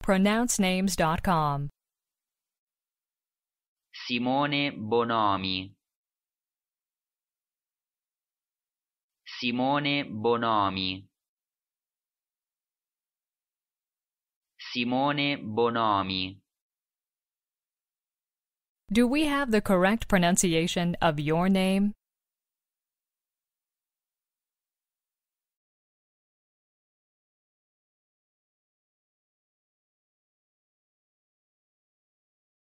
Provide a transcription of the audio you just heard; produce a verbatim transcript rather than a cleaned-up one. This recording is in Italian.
pronounce names dot com. Simone Bonomi. Simone Bonomi. Simone Bonomi. Do we have the correct pronunciation of your name?